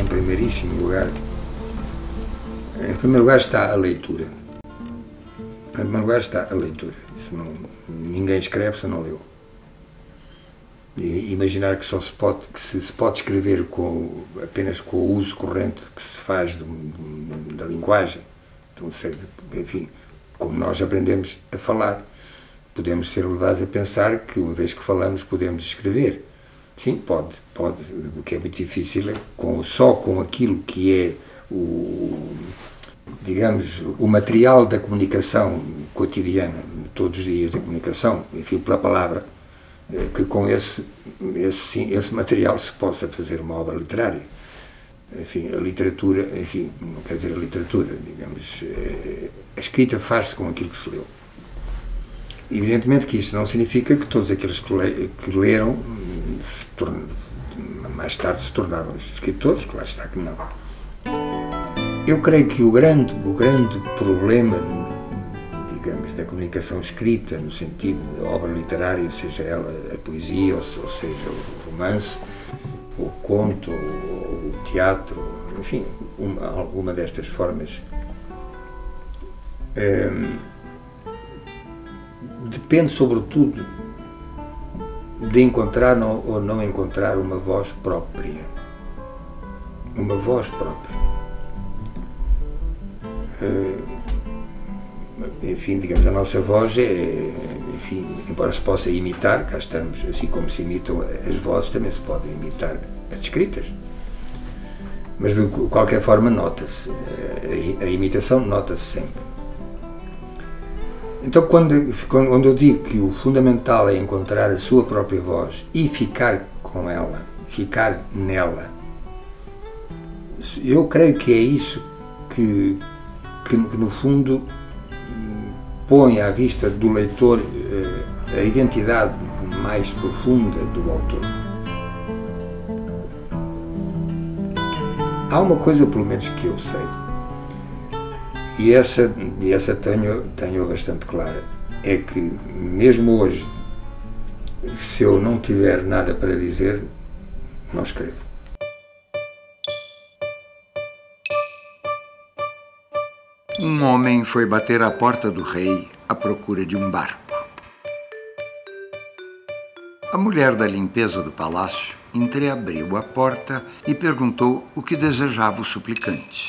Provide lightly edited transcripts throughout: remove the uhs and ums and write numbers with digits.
em primeiríssimo lugar, em primeiro lugar está a leitura. Em primeiro lugar está a leitura. Ninguém escreve se não leu. E imaginar que se pode escrever apenas com o uso corrente que se faz da linguagem, enfim, como nós aprendemos a falar, podemos ser levados a pensar que, uma vez que falamos, podemos escrever. Sim, pode. O que é muito difícil é só com aquilo que é digamos, o material da comunicação cotidiana, de todos os dias da comunicação, enfim, pela palavra, que com esse material se possa fazer uma obra literária. Enfim, a literatura, enfim, não quer dizer a literatura, digamos, a escrita faz-se com aquilo que se leu. Evidentemente que isso não significa que todos aqueles que leram mais tarde se tornaram escritores, claro está que não. Eu creio que o grande problema, digamos, da comunicação escrita, no sentido de obra literária, seja ela a poesia, ou seja o romance, o conto, ou o teatro, enfim, alguma destas formas, depende sobretudo de encontrar ou não encontrar uma voz própria. Uma voz própria. Enfim, digamos, a nossa voz enfim, embora se possa imitar, cá estamos, assim como se imitam as vozes, também se podem imitar as escritas. Mas de qualquer forma nota-se, a imitação nota-se sempre. Então, quando eu digo que o fundamental é encontrar a sua própria voz e ficar com ela, ficar nela, eu creio que é isso que no fundo põe à vista do leitor a identidade mais profunda do autor. Há uma coisa, pelo menos, que eu sei, e essa tenho bastante clara, é que mesmo hoje, se eu não tiver nada para dizer, não escrevo. Um homem foi bater à porta do rei à procura de um barco. A mulher da limpeza do palácio entreabriu a porta e perguntou o que desejava o suplicante.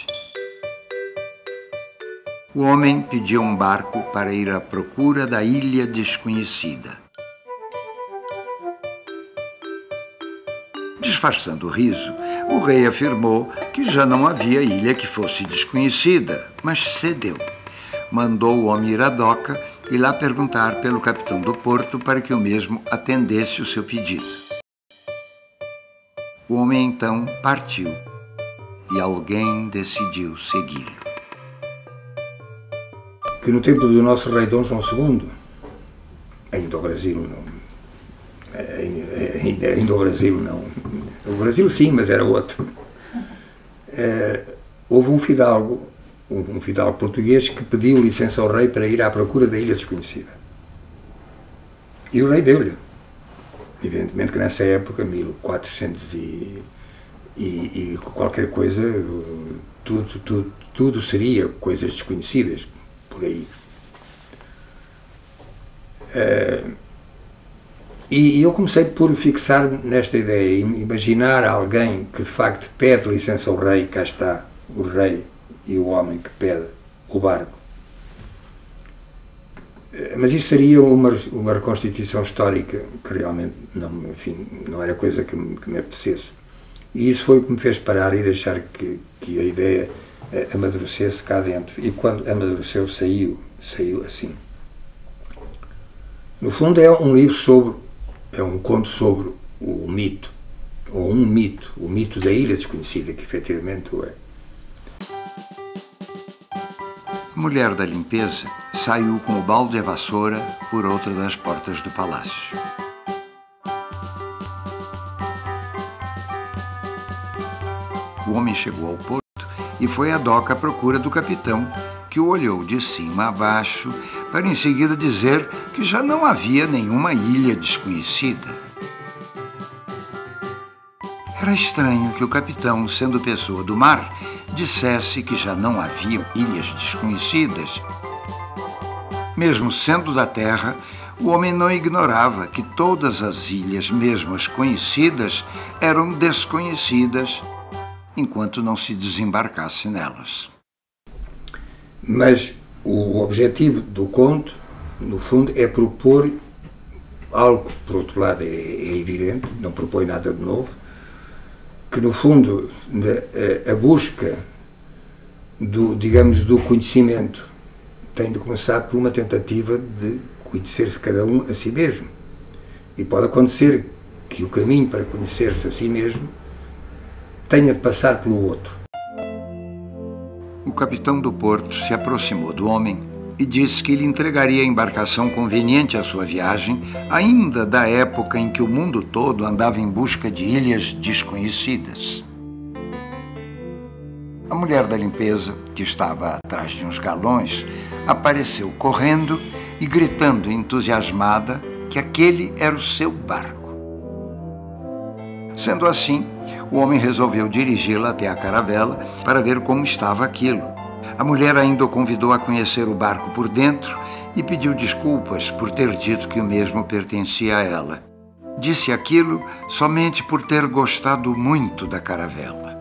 O homem pediu um barco para ir à procura da ilha desconhecida. Disfarçando o riso, o rei afirmou que já não havia ilha que fosse desconhecida, mas cedeu. Mandou o homem ir à doca e lá perguntar pelo capitão do porto para que o mesmo atendesse o seu pedido. O homem então partiu e alguém decidiu segui-lo. Que no tempo do nosso rei Dom João II, ainda o Brasil não. Ainda o Brasil não. O Brasil sim, mas era outro. Houve um fidalgo português que pediu licença ao rei para ir à procura da ilha desconhecida. E o rei deu-lhe. Evidentemente que nessa época, 1400 e qualquer coisa, tudo seria coisas desconhecidas por aí. E eu comecei por fixar nesta ideia, imaginar alguém que de facto pede licença ao rei, cá está o rei e o homem que pede o barco. Mas isso seria uma reconstituição histórica que realmente não era coisa que me apetecesse. E isso foi o que me fez parar e deixar que a ideia amadurecesse cá dentro. E quando amadureceu, saiu assim. No fundo é um livro é um conto sobre o mito, ou um mito, o mito da ilha desconhecida, que efetivamente o é. A mulher da limpeza saiu com o balde e a vassoura por outra das portas do palácio. O homem chegou ao porto e foi à doca à procura do capitão, que o olhou de cima a baixo para em seguida dizer que já não havia nenhuma ilha desconhecida. Era estranho que o capitão, sendo pessoa do mar, dissesse que já não haviam ilhas desconhecidas. Mesmo sendo da terra, o homem não ignorava que todas as ilhas, mesmo as conhecidas, eram desconhecidas enquanto não se desembarcasse nelas. Mas o objetivo do conto, no fundo, é propor algo que, por outro lado, é evidente, não propõe nada de novo, que, no fundo, a busca do conhecimento tem de começar por uma tentativa de conhecer-se cada um a si mesmo. E pode acontecer que o caminho para conhecer-se a si mesmo tenha de passar pelo outro. O capitão do porto se aproximou do homem e disse que lhe entregaria a embarcação conveniente à sua viagem, ainda da época em que o mundo todo andava em busca de ilhas desconhecidas. A mulher da limpeza, que estava atrás de uns galões, apareceu correndo e gritando entusiasmada que aquele era o seu barco. Sendo assim, o homem resolveu dirigi-la até a caravela para ver como estava aquilo. A mulher ainda o convidou a conhecer o barco por dentro e pediu desculpas por ter dito que o mesmo pertencia a ela. Disse aquilo somente por ter gostado muito da caravela.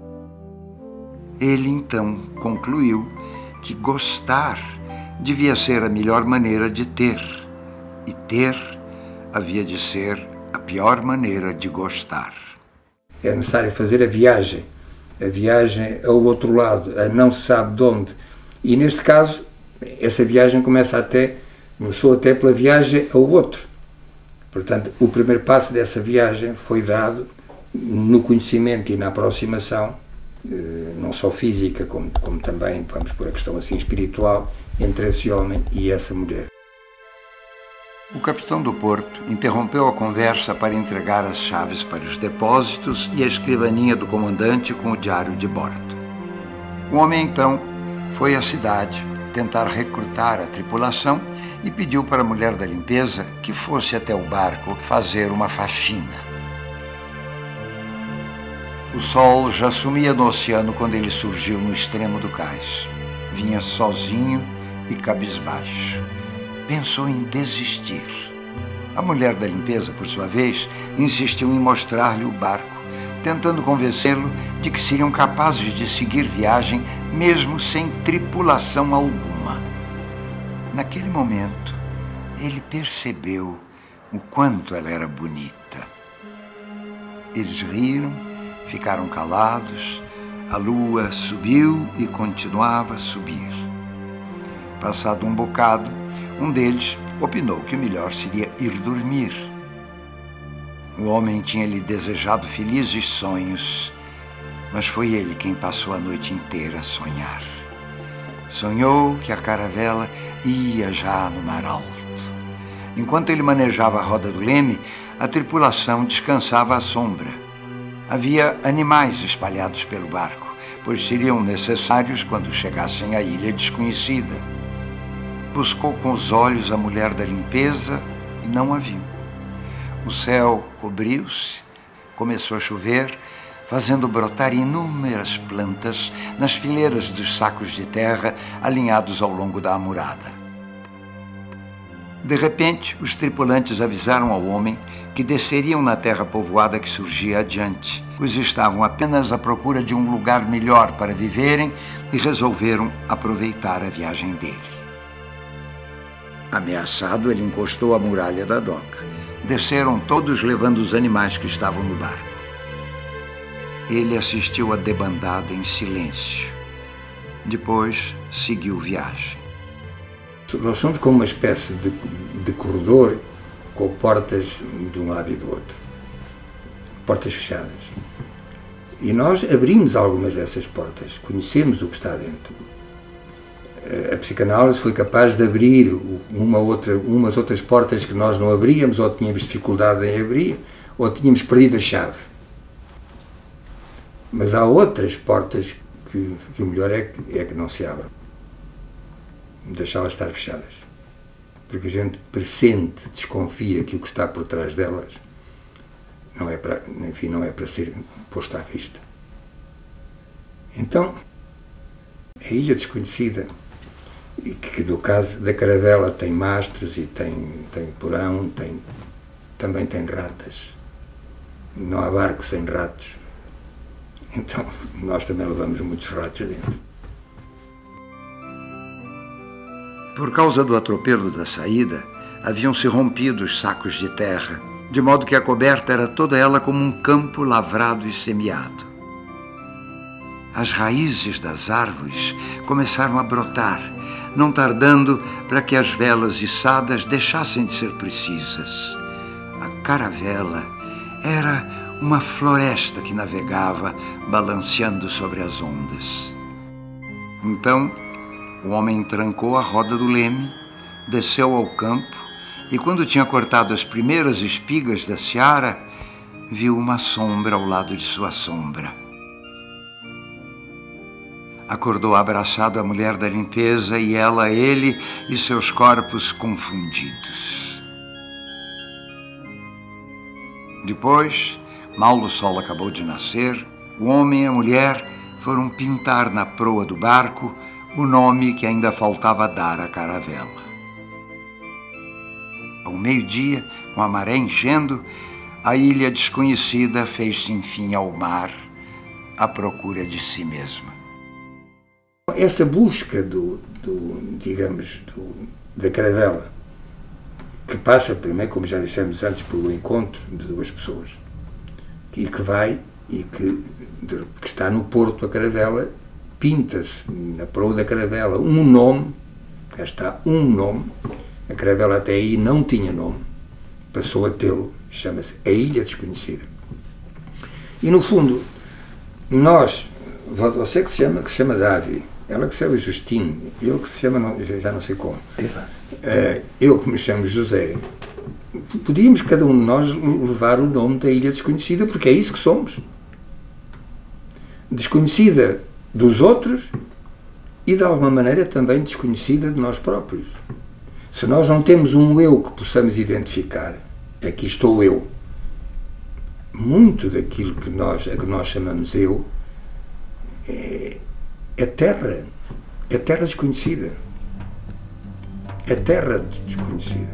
Ele então concluiu que gostar devia ser a melhor maneira de ter, e ter havia de ser a pior maneira de gostar. É necessário fazer a viagem ao outro lado, a não se sabe de onde. E neste caso, essa viagem começou até pela viagem ao outro. Portanto, o primeiro passo dessa viagem foi dado no conhecimento e na aproximação, não só física, como também, vamos por a questão assim espiritual, entre esse homem e essa mulher. O capitão do porto interrompeu a conversa para entregar as chaves para os depósitos e a escrivaninha do comandante com o diário de bordo. O homem, então, foi à cidade tentar recrutar a tripulação e pediu para a mulher da limpeza que fosse até o barco fazer uma faxina. O sol já sumia no oceano quando ele surgiu no extremo do cais. Vinha sozinho e cabisbaixo. Pensou em desistir. A mulher da limpeza, por sua vez, insistiu em mostrar-lhe o barco, tentando convencê-lo de que seriam capazes de seguir viagem mesmo sem tripulação alguma. Naquele momento, ele percebeu o quanto ela era bonita. Eles riram, ficaram calados, a lua subiu e continuava a subir. Passado um bocado, um deles opinou que o melhor seria ir dormir. O homem tinha-lhe desejado felizes sonhos, mas foi ele quem passou a noite inteira a sonhar. Sonhou que a caravela ia já no mar alto. Enquanto ele manejava a roda do leme, a tripulação descansava à sombra. Havia animais espalhados pelo barco, pois seriam necessários quando chegassem à ilha desconhecida. Buscou com os olhos a mulher da limpeza e não a viu. O céu cobriu-se, começou a chover, fazendo brotar inúmeras plantas nas fileiras dos sacos de terra alinhados ao longo da amurada. De repente, os tripulantes avisaram ao homem que desceriam na terra povoada que surgia adiante, pois estavam apenas à procura de um lugar melhor para viverem e resolveram aproveitar a viagem dele. Ameaçado, ele encostou a muralha da doca. Desceram todos levando os animais que estavam no barco. Ele assistiu à debandada em silêncio. Depois, seguiu viagem. Nós somos como uma espécie de corredor com portas de um lado e do outro. Portas fechadas. E nós abrimos algumas dessas portas, conhecemos o que está dentro. A psicanálise foi capaz de abrir umas outras portas que nós não abríamos, ou tínhamos dificuldade em abrir, ou tínhamos perdido a chave. Mas há outras portas que o melhor é que não se abram. Deixá-las estar fechadas. Porque a gente pressente, desconfia que o que está por trás delas não é para, enfim, não é para ser posto à vista. Então, a Ilha Desconhecida, e que no caso da caravela tem mastros e tem porão, também tem ratas. Não há barco sem ratos. Então, nós também levamos muitos ratos dentro. Por causa do atropelo da saída, haviam-se rompido os sacos de terra, de modo que a coberta era toda ela como um campo lavrado e semeado. As raízes das árvores começaram a brotar, não tardando para que as velas içadas deixassem de ser precisas. A caravela era uma floresta que navegava, balanceando sobre as ondas. Então, o homem trancou a roda do leme, desceu ao campo e, quando tinha cortado as primeiras espigas da seara, viu uma sombra ao lado de sua sombra. Acordou abraçado a mulher da limpeza e ela, ele e seus corpos confundidos. Depois, mal o sol acabou de nascer, o homem e a mulher foram pintar na proa do barco o nome que ainda faltava dar à caravela. Ao meio-dia, com a maré enchendo, a Ilha Desconhecida fez-se enfim ao mar, à procura de si mesma. Essa busca da caravela, que passa primeiro, como já dissemos antes, pelo encontro de duas pessoas, e que vai e que está no porto a caravela, pinta-se na proa da caravela um nome, cá está um nome, a caravela até aí não tinha nome, passou a tê-lo, chama-se a Ilha Desconhecida. E no fundo, você que se chama Davi, ela que se chama Justine, ele que se chama, já não sei como, eu que me chamo José, podíamos cada um de nós levar o nome da Ilha Desconhecida, porque é isso que somos. Desconhecida dos outros e, de alguma maneira, também desconhecida de nós próprios. Se nós não temos um eu que possamos identificar, aqui estou eu, muito daquilo que nós chamamos eu é terra desconhecida. É terra desconhecida.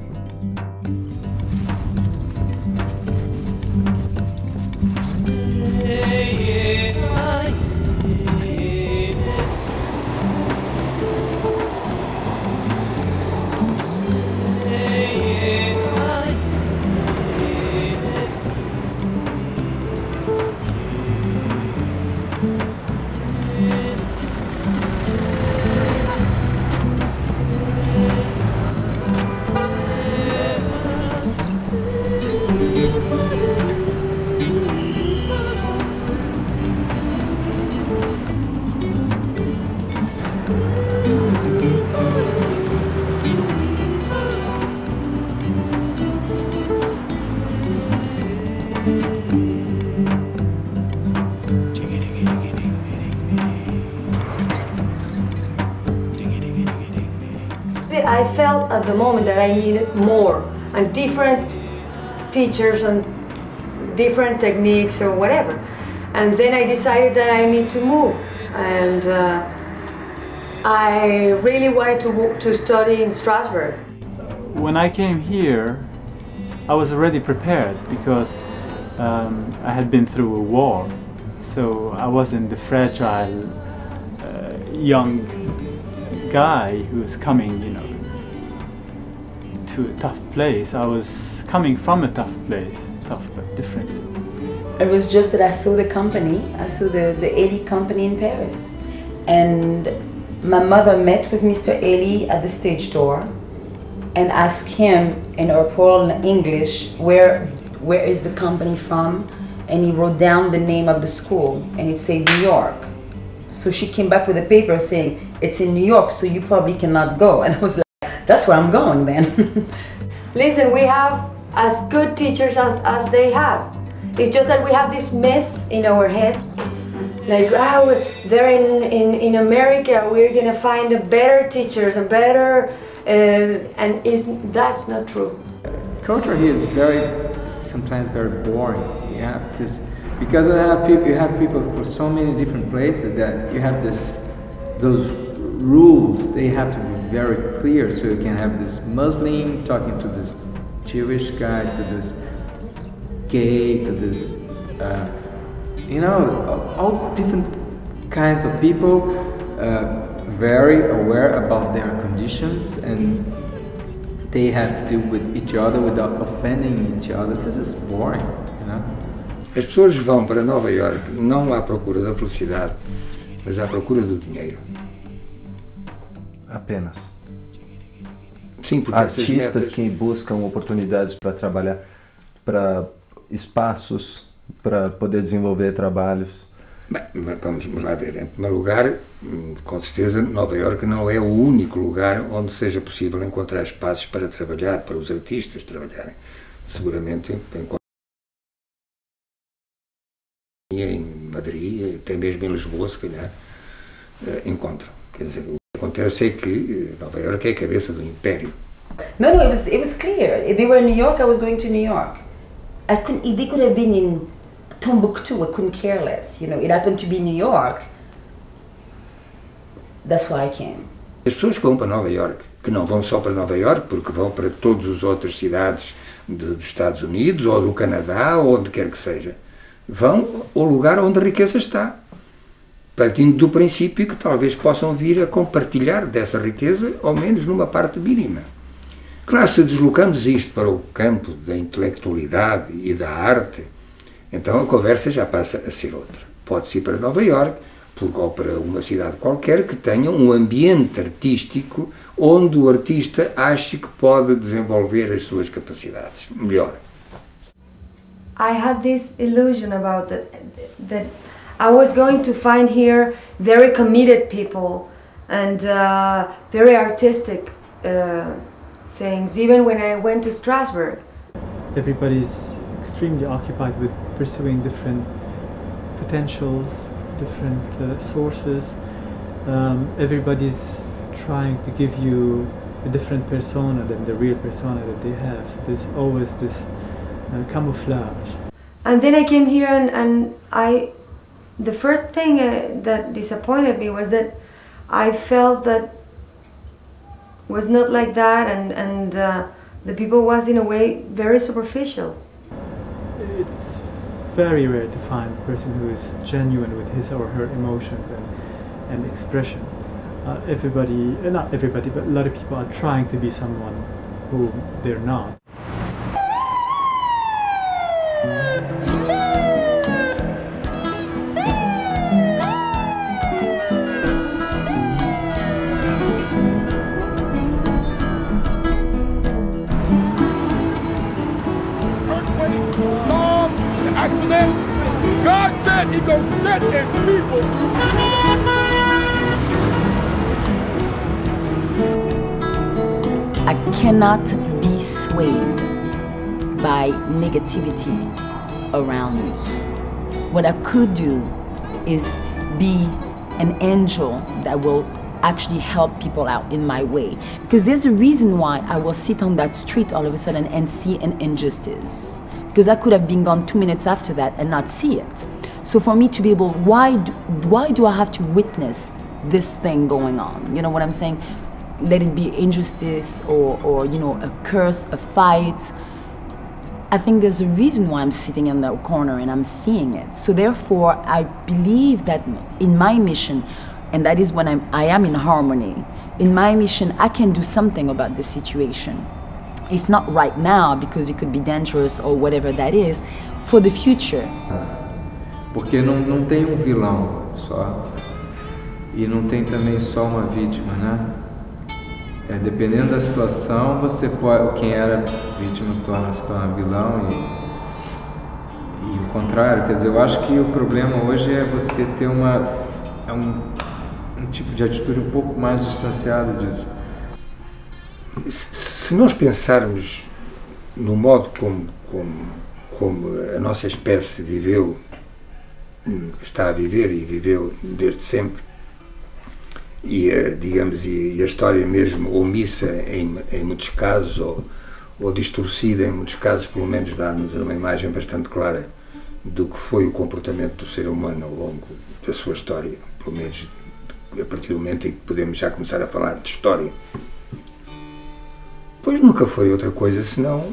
I felt at the moment that I needed more and different teachers and different techniques or whatever. And then I decided that I need to move. And I really wanted to study in Strasbourg. When I came here, I was already prepared because I had been through a war. So I wasn't the fragile young guy who was coming, to a tough place. I was coming from a tough place, tough but different. It was just that I saw the company, I saw the Elie company in Paris. And my mother met with Mr. Elie at the stage door and asked him in her poor English, where is the company from? And he wrote down the name of the school and it said New York. So she came back with a paper saying, it's in New York, so you probably cannot go. And I was like, that's where I'm going then. Listen, we have as good teachers as they have. It's just that we have this myth in our head. Like, they're in America, we're gonna find a better teachers, a better, and that's not true. Culture here is sometimes very boring. You have this, because you have people for so many different places that you have those rules. They have to be very clear, so you can have this Muslim talking to this Jewish guy, to this gay, to this, you know, all different kinds of people, very aware about their conditions, and they have to deal with each other without offending each other. This is boring, you know? As pessoas vão para Nova Iorque não à procura da felicidade, mas à procura do dinheiro. Apenas. Sim, porque artistas que buscam oportunidades para trabalhar, para espaços, para poder desenvolver trabalhos. Bem, vamos lá ver. Em primeiro lugar, com certeza, Nova Iorque não é o único lugar onde seja possível encontrar espaços para trabalhar, para os artistas trabalharem. Seguramente em Madrid, até mesmo em Lisboa, se calhar, encontram. Quer dizer, o que acontece é que Nova Iorque é a cabeça do império. No, it was clear. If they were in New York, I was going to New York. They could have been in Timbuktu, I couldn't care less. You know, it happened to be New York. That's why I came. As pessoas que vão para Nova Iorque, que não vão só para Nova Iorque, porque vão para todas as outras cidades dos Estados Unidos, ou do Canadá, ou onde quer que seja, vão ao lugar onde a riqueza está, partindo do princípio que talvez possam vir a compartilhar dessa riqueza, ao menos numa parte mínima. Claro, se deslocamos isto para o campo da intelectualidade e da arte, então a conversa já passa a ser outra. Pode-se ir para Nova Iorque, ou para uma cidade qualquer que tenha um ambiente artístico onde o artista ache que pode desenvolver as suas capacidades melhor. I had this illusion about that I was going to find here very committed people and very artistic things, even when I went to Strasbourg. Everybody's extremely occupied with pursuing different potentials, different sources. Everybody's trying to give you a different persona than the real persona that they have. So there's always this camouflage. And then I came here and the first thing that disappointed me was that I felt that was not like that, and the people was in a way very superficial. It's very rare to find a person who is genuine with his or her emotions and expression. Not everybody, but a lot of people are trying to be someone who they're not. Accidents, God said He gonna set His people. I cannot be swayed by negativity around me. What I could do is be an angel that will actually help people out in my way. Because there's a reason why I will sit on that street all of a sudden and see an injustice. Because I could have been gone 2 minutes after that and not see it. So for me to be able, why do I have to witness this thing going on? You know what I'm saying? Let it be injustice or you know, a curse, a fight. I think there's a reason why I'm sitting in that corner and I'm seeing it. So therefore, I believe that in my mission, and that is when I am in harmony, in my mission, I can do something about this situation. If not right now, because it could be dangerous or whatever that is, for the future. Porque não tem um vilão só, e não tem também só uma vítima, né? Dependendo da situação, você pode, quem era vítima se torna vilão e o contrário. Quer dizer, eu acho que o problema hoje é você ter um tipo de atitude um pouco mais distanciado disso. Se nós pensarmos no modo como a nossa espécie viveu, está a viver e viveu desde sempre, e a história mesmo omissa em muitos casos, ou distorcida em muitos casos, pelo menos dá-nos uma imagem bastante clara do que foi o comportamento do ser humano ao longo da sua história, pelo menos a partir do momento em que podemos já começar a falar de história. Pois nunca foi outra coisa senão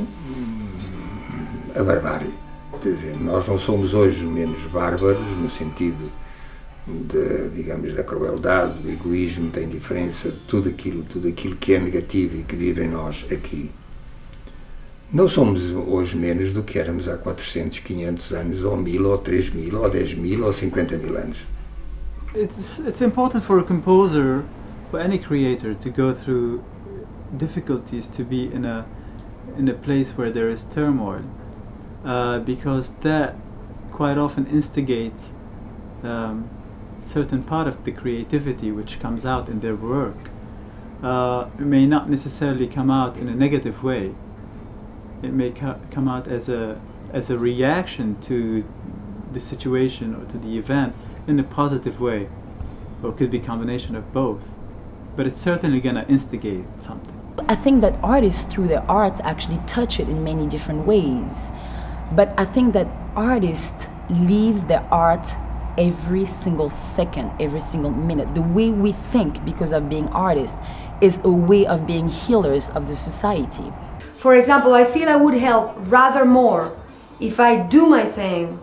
a barbárie. Quer dizer, nós não somos hoje menos bárbaros no sentido digamos, da crueldade, do egoísmo, da indiferença, de tudo aquilo que é negativo e que vive em nós aqui. Não somos hoje menos do que éramos há 400, 500 anos, ou 1000, ou 3000, ou 10.000, ou 50.000 anos. It's important for a composer, for any creator, to go through difficulties, to be in a place where there is turmoil, because that quite often instigates certain part of the creativity which comes out in their work. It may not necessarily come out in a negative way. It may come out as a reaction to the situation or to the event in a positive way, or it could be a combination of both. But it's certainly going to instigate something. I think that artists, through their art, actually touch it in many different ways. But I think that artists leave their art every single second, every single minute. The way we think, because of being artists, is a way of being healers of the society. For example, I feel I would help rather more if I do my thing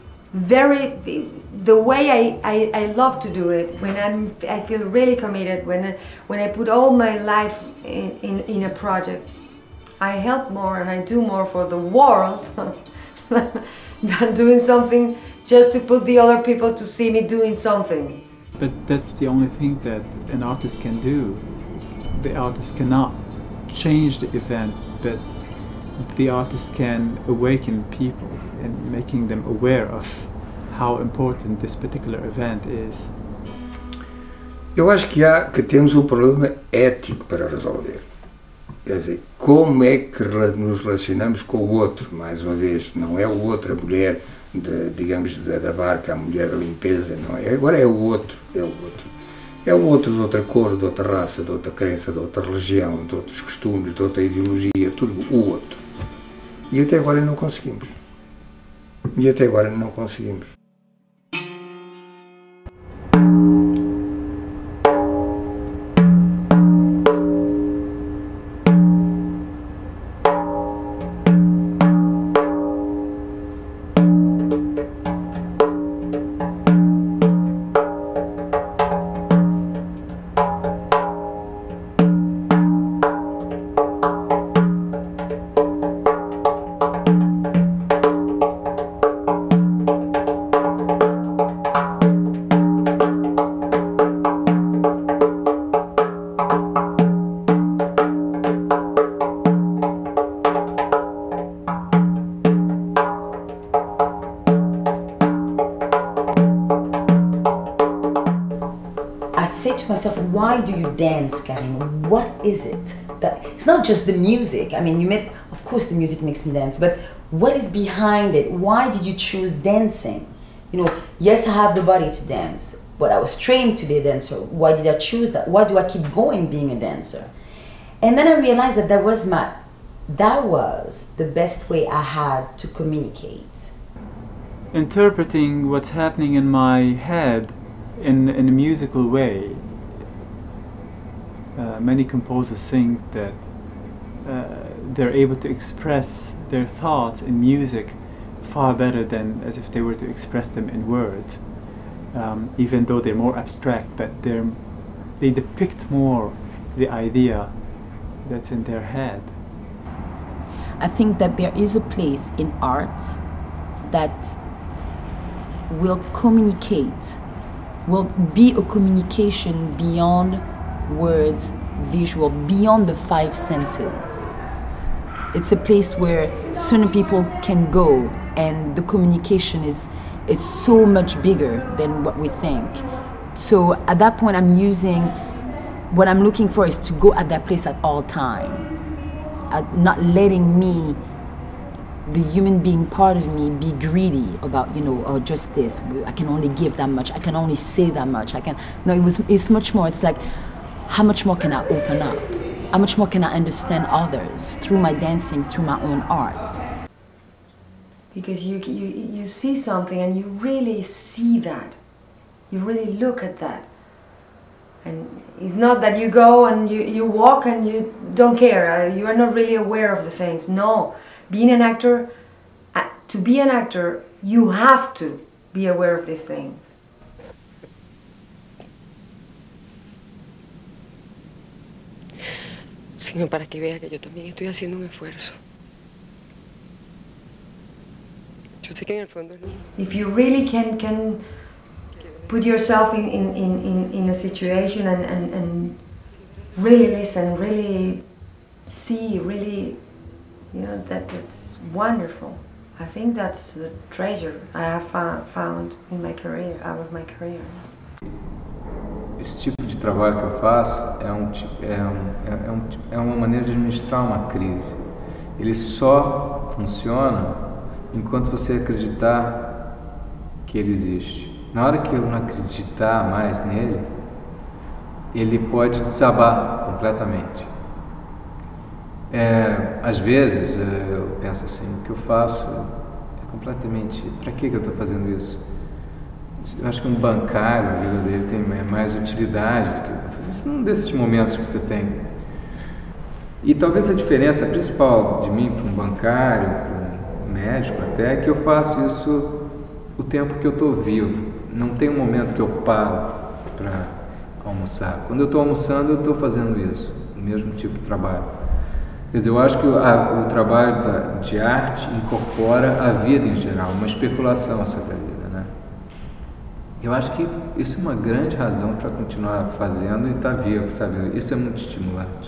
the way I love to do it, when I feel really committed, when I put all my life in a project. I help more and I do more for the world than doing something just to put the other people to see me doing something. But that's the only thing that an artist can do. The artist cannot change the event, but the artist can awaken people and making them aware of how important this particular event is. Eu acho que temos um problema ético para resolver. Quer dizer, como é que nos relacionamos com o outro? Mais uma vez, não é o outro, a mulher, digamos, da barca, a mulher da limpeza, não é? Agora é o outro, é o outro. É o outro de outra cor, de outra raça, de outra crença, de outra religião, de outros costumes, de outra ideologia, tudo o outro. E até agora não conseguimos. E até agora não conseguimos. Myself, why do you dance, Karin? What is it? That it's not just the music. I mean, of course the music makes me dance, but what is behind it? Why did you choose dancing? You know, yes, I have the body to dance, but I was trained to be a dancer. Why did I choose that? Why do I keep going being a dancer? And then I realized that that was the best way I had to communicate. Interpreting what's happening in my head in a musical way. Many composers think that they're able to express their thoughts in music far better than as if they were to express them in words, even though they're more abstract, but they depict more the idea that's in their head. I think that there is a place in art that will communicate, will be a communication beyond words, visual, beyond the five senses. It's a place where certain people can go and the communication is so much bigger than what we think. So at that point what I'm looking for is to go at that place at all time. Not letting me, the human being part of me, be greedy about, or just this, I can only give that much, I can only say that much, it's much more, it's like, how much more can I open up? How much more can I understand others through my dancing, through my own art? because you see something and you really see that. You really look at that. And it's not that you go and you walk and you don't care, you are not really aware of the things. No, being an actor, to be an actor, you have to be aware of these things. Sino para que vea que yo también estoy haciendo un esfuerzo. Yo sé que en el fondo no. If you really can put yourself in a situation and really listen, really see, really, you know, that's wonderful. I think that's the treasure I have found in my career, out of my career. Esse tipo de trabalho que eu faço é uma maneira de administrar uma crise. Ele só funciona enquanto você acreditar que ele existe. Na hora que eu não acreditar mais nele, ele pode desabar completamente. Às vezes eu penso assim, o que eu faço é completamente... Para que eu estou fazendo isso? Eu acho que um bancário, a vida dele tem mais utilidade do que eu estou fazendo. Isso não desses momentos que você tem. E talvez a diferença principal de mim para um bancário, para um médico até, é que eu faço isso o tempo que eu estou vivo. Não tem um momento que eu paro para almoçar. Quando eu estou almoçando, eu estou fazendo isso, o mesmo tipo de trabalho. Quer dizer, eu acho que o trabalho de arte incorpora a vida em geral, uma especulação sobre a vida, né? Eu acho que isso é uma grande razão para continuar fazendo e estar vivo, sabe? Isso é muito estimulante.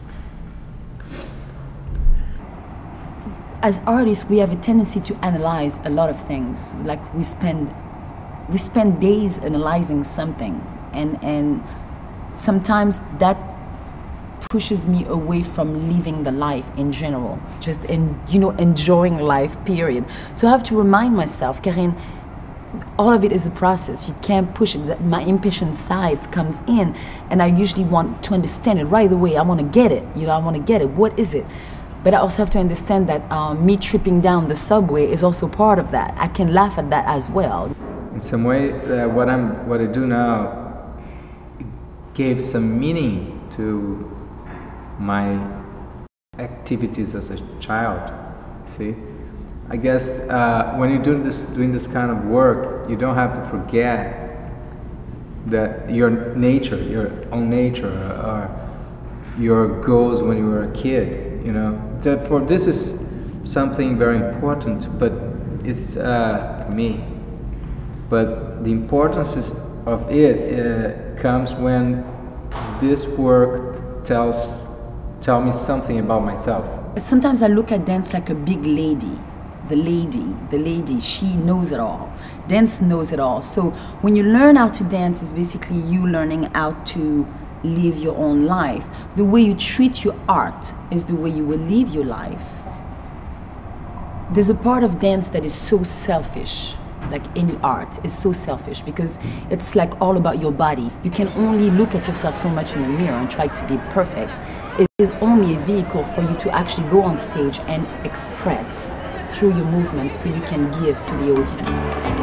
As artists, we have a tendency to analyze a lot of things. Like we spend days analyzing something, and sometimes that pushes me away from living the life in general, just enjoying life, period. So I have to remind myself, Karine, all of it is a process. You can't push it. My impatient side comes in, and I usually want to understand it right away. I want to get it. I want to get it. What is it? But I also have to understand that me tripping down the subway is also part of that. I can laugh at that as well. In some way, what I do now gave some meaning to my activities as a child. See, I guess when you're doing this kind of work, you don't have to forget that your own nature, or your goals when you were a kid. You know, therefore this is something very important, but it's for me. But the importance of it comes when this work tells me something about myself. Sometimes I look at dance like a big lady. The lady, she knows it all. Dance knows it all. So when you learn how to dance, it's basically you learning how to live your own life. The way you treat your art is the way you will live your life. There's a part of dance that is so selfish, like any art is so selfish, because it's like all about your body. You can only look at yourself so much in the mirror and try to be perfect. It is only a vehicle for you to actually go on stage and express through your movements so you can give to the audience.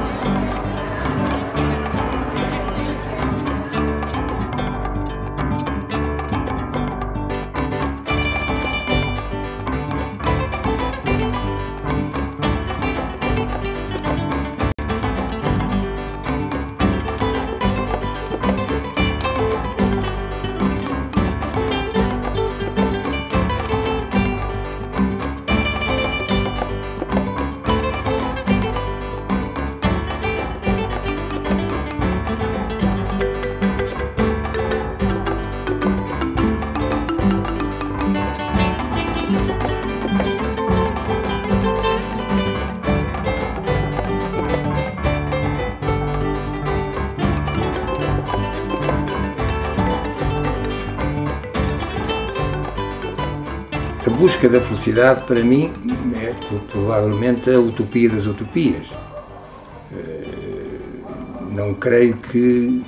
A busca da felicidade, para mim, é provavelmente a utopia das utopias. Não creio que...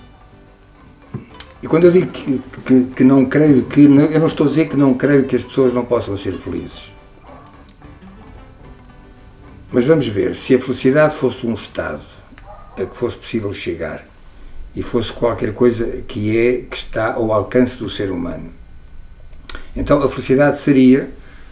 E quando eu digo que não creio que... Eu não estou a dizer que não creio que as pessoas não possam ser felizes. Mas vamos ver, se a felicidade fosse um estado a que fosse possível chegar e fosse qualquer coisa que está ao alcance do ser humano, então a felicidade seria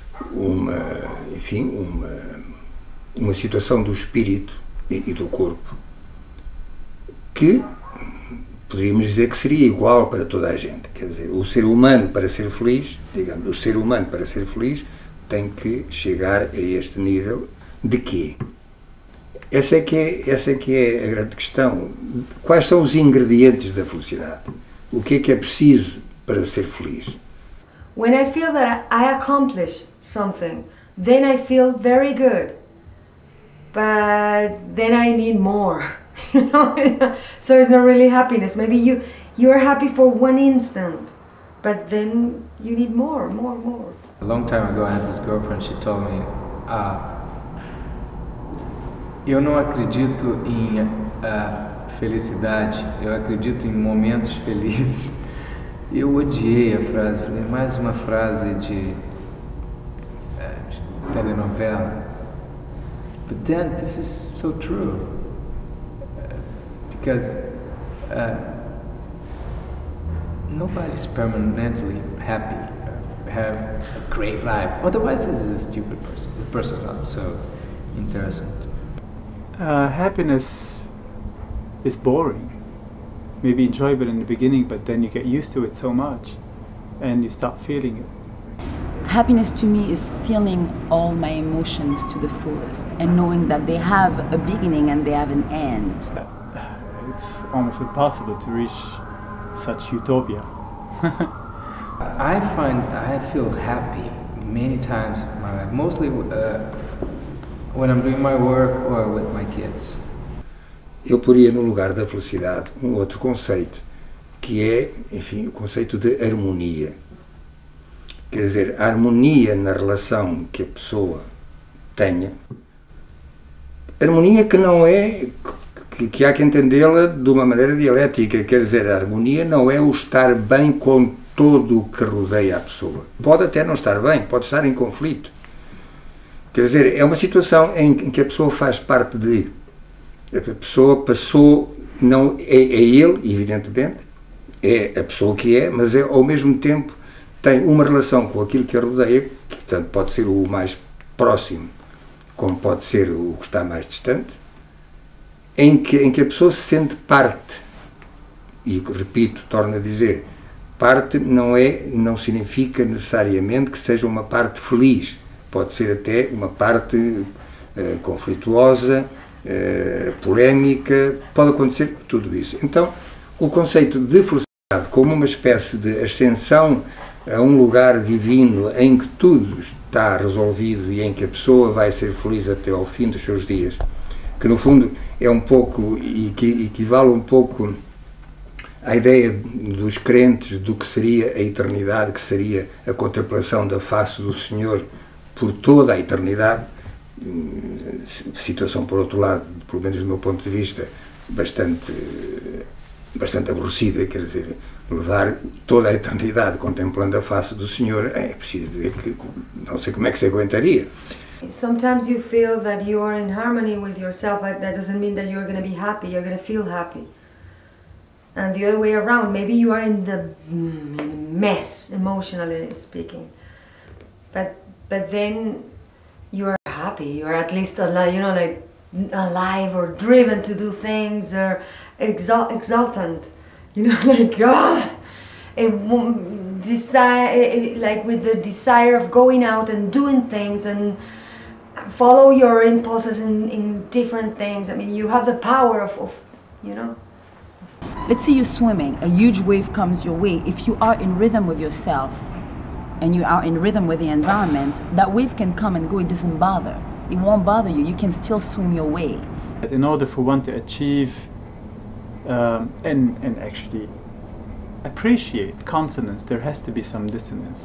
uma situação do espírito e do corpo que poderíamos dizer que seria igual para toda a gente. Quer dizer, o ser humano para ser feliz, digamos, o ser humano para ser feliz tem que chegar a este nível de quê? Essa é que é a grande questão. Quais são os ingredientes da felicidade? O que é preciso para ser feliz? When I feel that I accomplish something, then I feel very good. But then I need more. You know? So it's not really happiness. Maybe you are happy for one instant, but then you need more. A long time ago, I had this girlfriend. She told me, eu não acredito em felicidade, eu acredito em momentos felizes. Eu odiei a frase, falei, mais uma frase de telenovela. But then, this is so true. Because nobody's permanently happy, have a great life. Otherwise, this is a stupid person. The person's not so interesting. Happiness is boring. Maybe enjoyable in the beginning, but then you get used to it so much and you stop feeling it. Happiness to me is feeling all my emotions to the fullest and knowing that they have a beginning and they have an end. It's almost impossible to reach such utopia. I feel happy many times in my life, mostly when I'm doing my work or with my kids. Eu poria no lugar da felicidade um outro conceito, que é, enfim, o conceito de harmonia. Quer dizer, a harmonia na relação que a pessoa tenha, harmonia que não é, que há que entendê-la de uma maneira dialética, quer dizer, a harmonia não é o estar bem com todo o que rodeia a pessoa. Pode até não estar bem, pode estar em conflito. Quer dizer, é uma situação em que a pessoa faz parte de... A pessoa passou, não é ele, evidentemente, é a pessoa que é, mas é ao mesmo tempo tem uma relação com aquilo que a rodeia, que tanto pode ser o mais próximo, como pode ser o que está mais distante, em que a pessoa se sente parte. E repito, torno a dizer, parte não significa necessariamente que seja uma parte feliz, pode ser até uma parte conflituosa, polémica, pode acontecer tudo isso. Então, o conceito de felicidade como uma espécie de ascensão a um lugar divino em que tudo está resolvido e em que a pessoa vai ser feliz até ao fim dos seus dias, que no fundo é um pouco, e que equivale um pouco à ideia dos crentes do que seria a eternidade, que seria a contemplação da face do Senhor por toda a eternidade, situação, por outro lado, pelo menos do meu ponto de vista, bastante aborrecida, quer dizer, levar toda a eternidade contemplando a face do Senhor, é preciso dizer que não sei como é que se aguentaria. Sometimes you feel that you are in harmony with yourself, but that doesn't mean that you're going to be happy, you're going to feel happy. And the other way around, maybe you are in a mess, emotionally speaking, but then you are happy, you are at least alive, you know, like alive or driven to do things, or exultant, you know, like desire, like with the desire of going out and doing things and follow your impulses in different things. I mean, you have the power of you know. Let's say you're swimming, a huge wave comes your way. If you are in rhythm with yourself and you are in rhythm with the environment, that wave can come and go, it doesn't bother. It won't bother you, you can still swim your way. In order for one to achieve and actually appreciate consonance, there has to be some dissonance.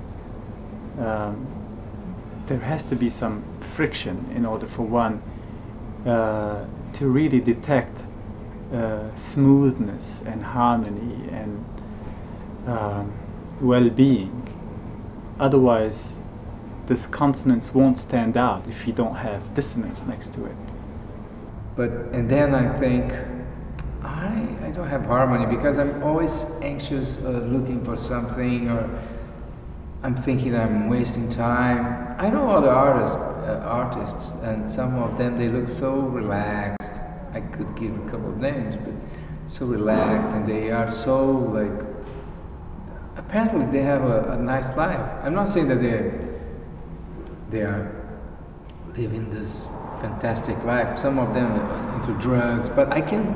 There has to be some friction in order for one to really detect smoothness and harmony and well-being. Otherwise, this consonants won't stand out if you don't have dissonance next to it. And then I think, I don't have harmony because I'm always anxious, looking for something, or I'm thinking I'm wasting time. I know other artists, and some of them, they look so relaxed. I could give a couple of names, but so relaxed, and they are so like, apparently they have a nice life. I'm not saying that they are living this fantastic life. Some of them are into drugs, but I can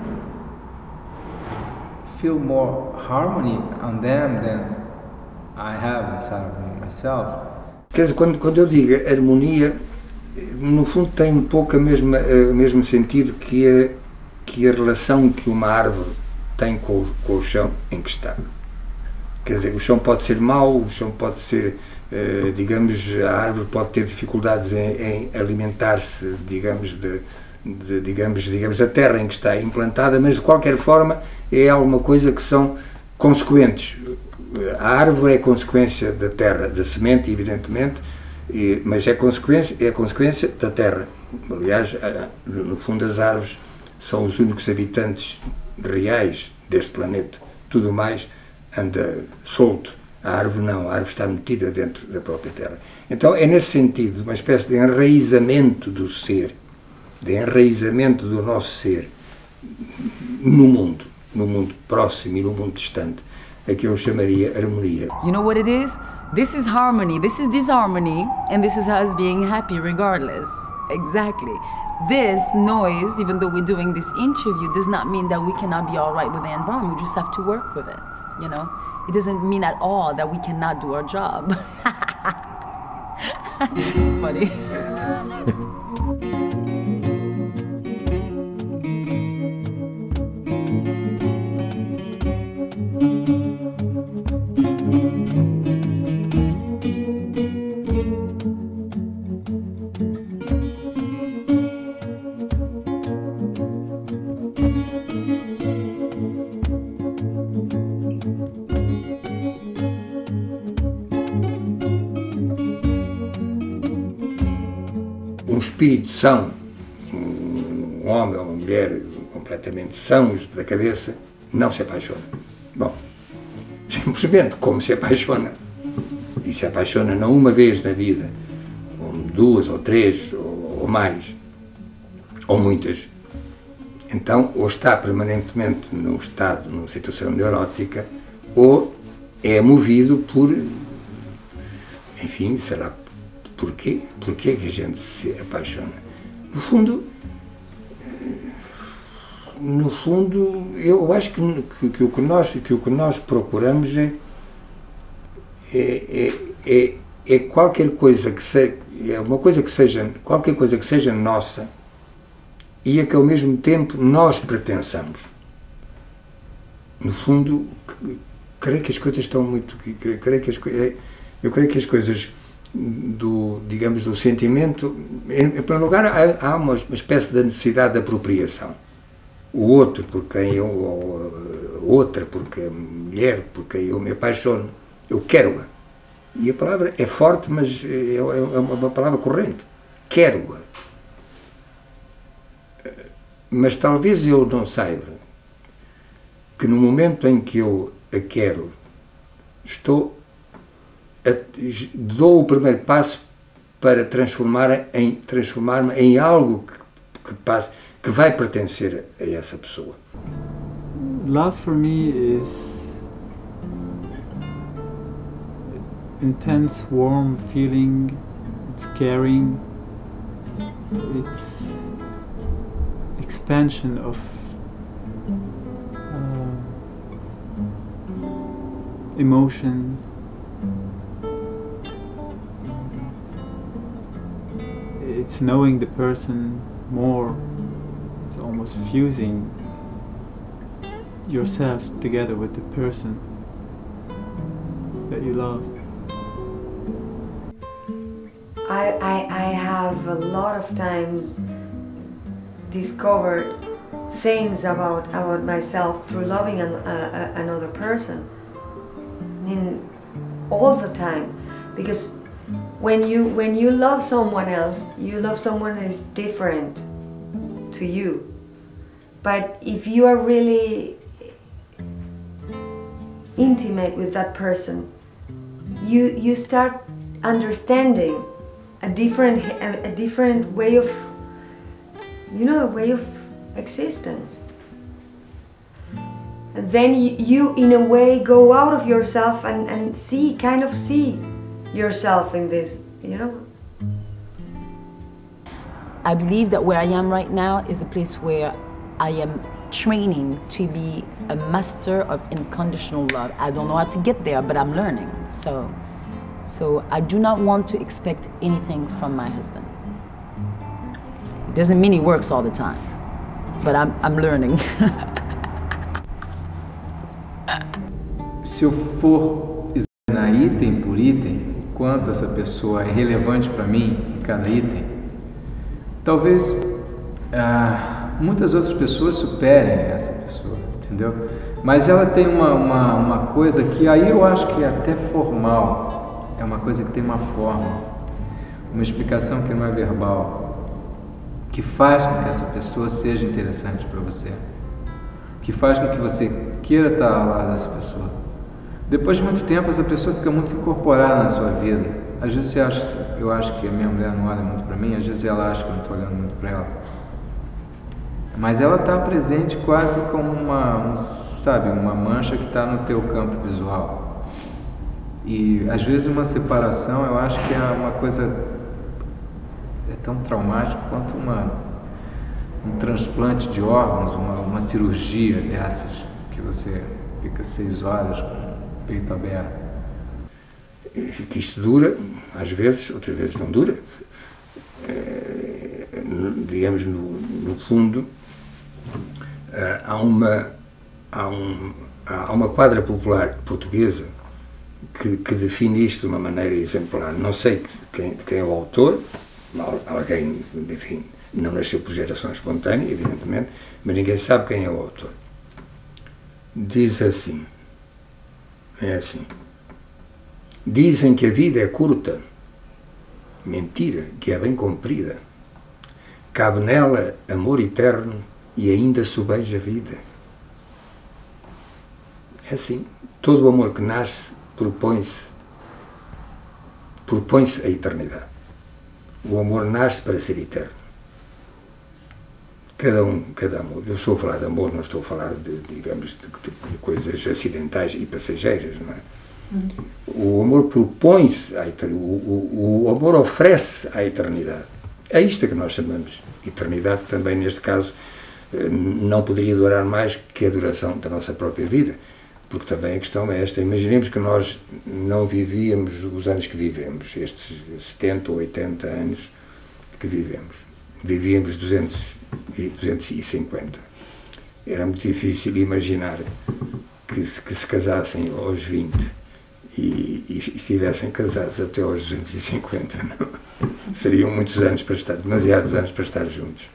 feel more harmony on them than I have inside of myself. Quer dizer, quando eu digo harmonia, no fundo tem um pouco o mesmo sentido que a relação que uma árvore tem com o chão em que está. Quer dizer, o chão pode ser mau, o chão pode ser, digamos, a árvore pode ter dificuldades em alimentar-se, digamos, da terra em que está implantada, mas de qualquer forma é alguma coisa que são consequentes. A árvore é consequência da terra, da semente, evidentemente, mas é consequência da terra. Aliás, no fundo, as árvores são os únicos habitantes reais deste planeta. Tudo mais anda solto. A árvore não, a árvore está metida dentro da própria terra. Então é nesse sentido uma espécie de enraizamento do ser, de enraizamento do nosso ser no mundo próximo e no mundo distante, a que eu chamaria harmonia. You know what it is? This is harmony, this is disharmony, and this is us being happy regardless. Exactly. This noise, even though we're doing this interview, does not mean that we cannot be all right with the environment. We just have to work with it, you know? It doesn't mean at all that we cannot do our job. It's funny. Um espírito são, um homem ou uma mulher completamente sãos da cabeça, não se apaixona. Bom, simplesmente como se apaixona, e se apaixona não uma vez na vida, ou duas, ou três, ou mais, ou muitas, então ou está permanentemente numa situação neurótica, ou é movido por, enfim, sei lá, porquê que a gente se apaixona. No fundo, eu acho que o que nós procuramos é qualquer coisa que seja, qualquer coisa que seja nossa e a que ao mesmo tempo nós pertençamos. No fundo, creio que as coisas estão muito, eu creio que as coisas digamos, do sentimento, em primeiro lugar, há uma espécie de necessidade de apropriação. O outro, por quem eu, ou outra, porque a mulher, por quem eu me apaixono, eu quero-a. E a palavra é forte, mas é uma palavra corrente. Quero-a. Mas talvez eu não saiba que no momento em que eu a quero, dou o primeiro passo para transformar-me em algo que vai pertencer a essa pessoa. Love for me is intense, warm feeling. It's caring. It's expansion of emotions. It's knowing the person more. It's almost fusing yourself together with the person that you love. I have a lot of times discovered things about myself through loving another person. All the time, because when you love someone else, you love someone that is different to you. But if you are really intimate with that person, you start understanding a different way of, a way of existence. And then you in a way go out of yourself and see yourself in this, I believe that where I am right now is a place where I am training to be a master of unconditional love. I don't know how to get there, but I'm learning. So I do not want to expect anything from my husband. It doesn't mean he works all the time, but I'm learning. Se eu for examinar item por item, quanto essa pessoa é relevante para mim em cada item, talvez muitas outras pessoas superem essa pessoa, entendeu? Mas ela tem uma coisa que aí eu acho que é até formal, é uma coisa que tem uma forma, uma explicação que não é verbal, que faz com que essa pessoa seja interessante para você, que faz com que você queira estar ao lado dessa pessoa. Depois de muito tempo, essa pessoa fica muito incorporada na sua vida. Às vezes eu acho que a minha mulher não olha muito para mim, às vezes ela acha que eu não estou olhando muito para ela. Mas ela está presente quase como uma mancha que está no teu campo visual. E às vezes uma separação, eu acho que é uma coisa tão traumática quanto um transplante de órgãos, uma cirurgia dessas, que você fica 6 horas com o peito aberto. Que isto dura, às vezes, outras vezes não dura. Digamos, no fundo, há uma quadra popular portuguesa que define isto de uma maneira exemplar. Não sei quem é o autor, alguém, enfim, não nasceu por geração espontânea, evidentemente, mas ninguém sabe quem é o autor. Diz assim, dizem que a vida é curta, mentira, que é bem comprida, cabe nela amor eterno e ainda sobeja a vida. É assim, todo o amor que nasce propõe-se a eternidade. O amor nasce para ser eterno. Cada amor. Eu estou a falar de amor, não estou a falar de coisas acidentais e passageiras, não é? O amor propõe-se à eternidade. O amor oferece à eternidade. É isto que nós chamamos de eternidade, que também, neste caso, não poderia durar mais que a duração da nossa própria vida. Porque também a questão é esta. Imaginemos que nós não vivíamos os anos que vivemos, estes 70 ou 80 anos que vivemos. Vivíamos 250. Era muito difícil imaginar que se casassem aos 20 e estivessem casados até aos 250. Não? Seriam muitos anos para estar, demasiados anos para estar juntos.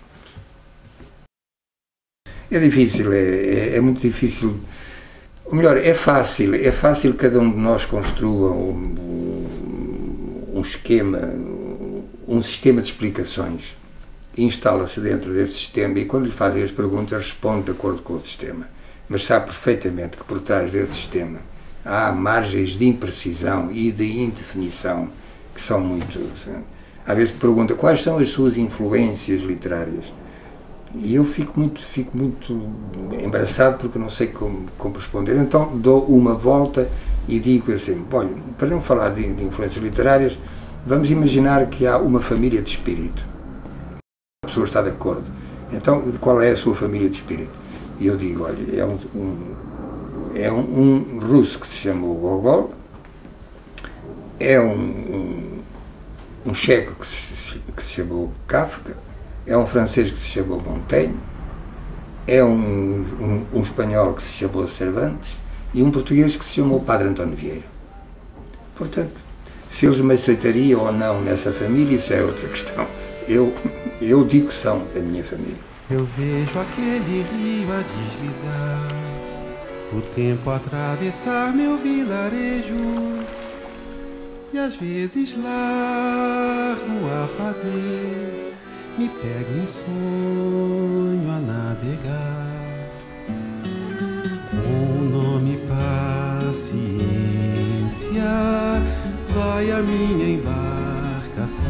É difícil, é muito difícil. Ou melhor, é fácil que cada um de nós construa um sistema de explicações. Instala-se dentro desse sistema e quando lhe fazem as perguntas responde de acordo com o sistema. Mas sabe perfeitamente que por trás desse sistema há margens de imprecisão e de indefinição que são muito... Às vezes pergunta quais são as suas influências literárias. E eu fico muito embaraçado porque não sei como responder. Então dou uma volta e digo assim, olha, para não falar de influências literárias, vamos imaginar que há uma família de espírito. A pessoa está de acordo. Então, qual é a sua família de espírito? E eu digo, olha, é um russo que se chamou Gogol, é um checo que se chamou Kafka, é um francês que se chamou Montaigne, é um espanhol que se chamou Cervantes e um português que se chamou Padre António Vieira. Portanto, se eles me aceitariam ou não nessa família, isso é outra questão. Eu digo que são a minha família. Eu vejo aquele rio a deslizar, o tempo a atravessar meu vilarejo. e às vezes largo a fazer, me pego em sonho a navegar. Com o nome paciência vai a minha embarcação,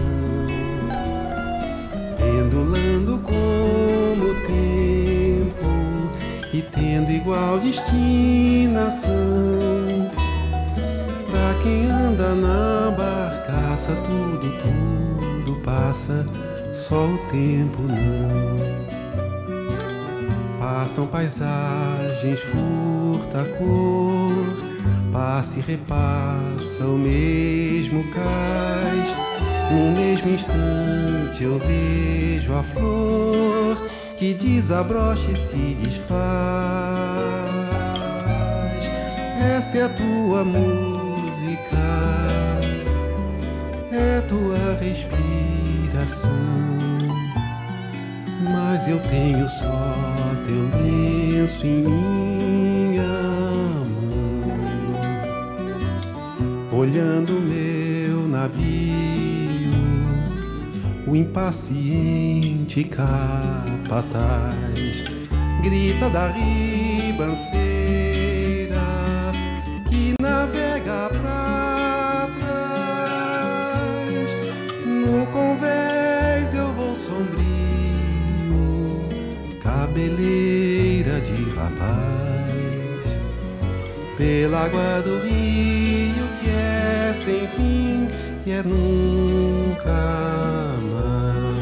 pendulando como o tempo e tendo igual destinação. Pra quem anda na barcaça, tudo passa, só o tempo não. Passam paisagens, furta a cor, passa e repassa o mesmo cais. No mesmo instante eu vejo a flor que desabrocha e se desfaz. Essa é a tua música, é tua respiração, mas eu tenho só teu lenço em minha mão. Olhando meu navio, o impaciente capataz grita da ribanceira que navega pra trás. No convés eu vou sombrio, cabeleira de rapaz, pela água do rio que é sem fim e é nunca mais.